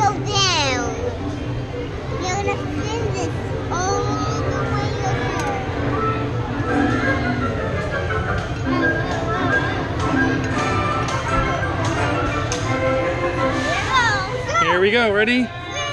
go down. You're gonna spin this all the way over. Here we go, ready?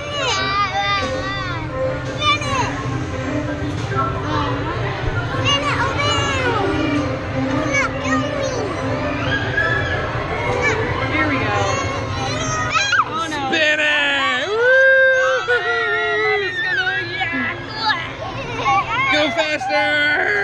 Go faster!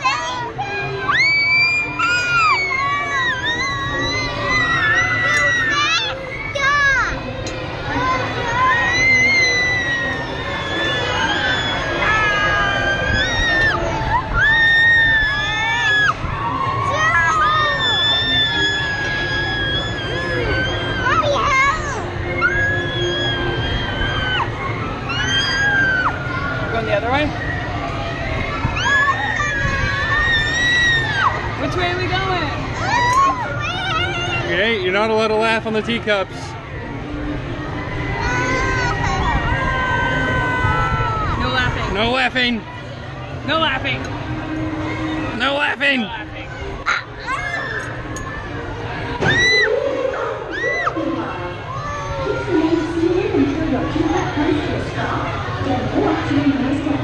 Going the other way? Which way are we going? Okay, you're not allowed to laugh on the teacups. No laughing. No laughing. No laughing. No laughing. No laughing. Keep the name seated until your teacup comes to a stop. Then walk to the nearest